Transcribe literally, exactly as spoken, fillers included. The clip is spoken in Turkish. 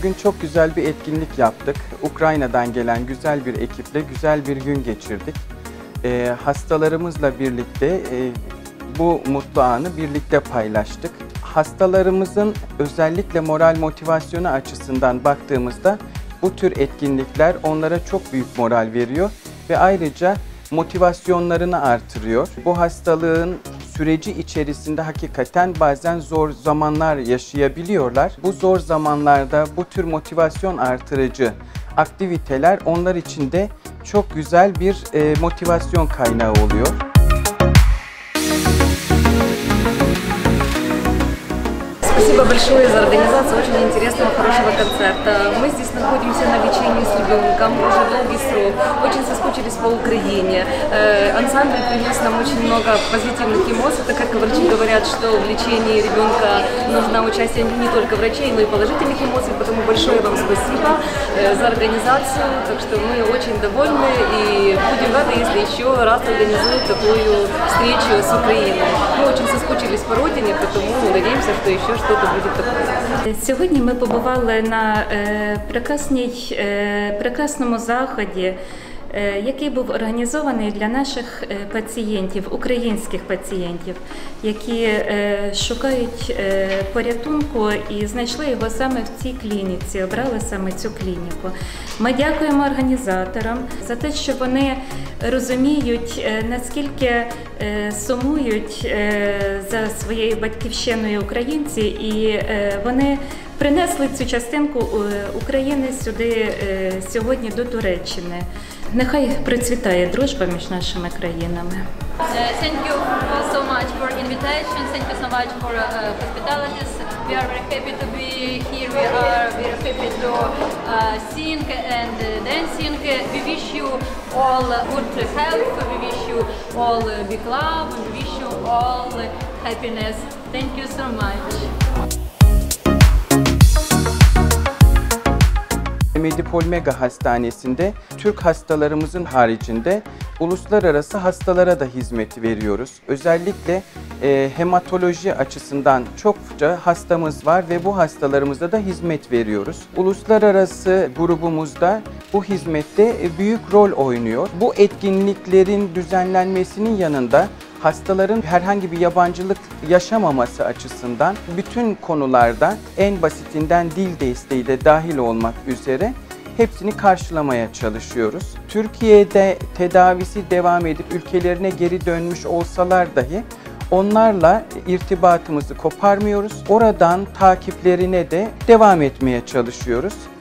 Bugün çok güzel bir etkinlik yaptık. Ukrayna'dan gelen güzel bir ekiple güzel bir gün geçirdik. E, hastalarımızla birlikte e, bu mutlu anı birlikte paylaştık. Hastalarımızın özellikle moral motivasyonu açısından baktığımızda bu tür etkinlikler onlara çok büyük moral veriyor ve ayrıca motivasyonlarını artırıyor. Bu hastalığın süreci içerisinde hakikaten bazen zor zamanlar yaşayabiliyorlar. Bu zor zamanlarda bu tür motivasyon artırıcı aktiviteler onlar için de çok güzel bir e, motivasyon kaynağı oluyor. Спасибо большое за организацию очень интересного, хорошего концерта. Мы здесь находимся на лечении с ребенком уже долгий срок, очень соскучились по Украине. Ансамбль принес нам очень много позитивных эмоций, так как врачи говорят, что в лечении ребенка нужно участие не только врачей, но и положительных эмоций, поэтому большое вам спасибо за организацию, так что мы очень довольны и будем рады, если еще раз организуют такую встречу с Украиной. Мы очень соскучились по родине, поэтому надеемся, что еще что Сьогодні ми побували на прекрасній, прекрасному заході, який був організований для наших пацієнтів, українських пацієнтів, які шукають порятунку і знайшли його саме в цій клініці, обрали саме цю клініку. Ми дякуємо організаторам за те, що вони розуміють, наскільки сумують за своєю батьківщиною українці, і вони принесли цю частинку України сюди сьогодні до Туреччини. Нехай процвітає дружба між нашими країнами. Thank you so much for invitation. Thank you so much for uh, hospitality. We are very happy to be here. We are very happy to uh, sing and uh, dancing. We wish you all good health. We wish you all big love. We wish you all happiness. Thank you so much. Medipol Mega Hastanesi'nde Türk hastalarımızın haricinde uluslararası hastalara da hizmet veriyoruz. Özellikle e, hematoloji açısından çokça hastamız var ve bu hastalarımıza da hizmet veriyoruz. Uluslararası grubumuzda bu hizmette büyük rol oynuyor. Bu etkinliklerin düzenlenmesinin yanında hastaların herhangi bir yabancılık yaşamaması açısından bütün konularda en basitinden dil desteği de dahil olmak üzere hepsini karşılamaya çalışıyoruz. Türkiye'de tedavisi devam edip ülkelerine geri dönmüş olsalar dahi onlarla irtibatımızı koparmıyoruz. Oradan takiplerine de devam etmeye çalışıyoruz.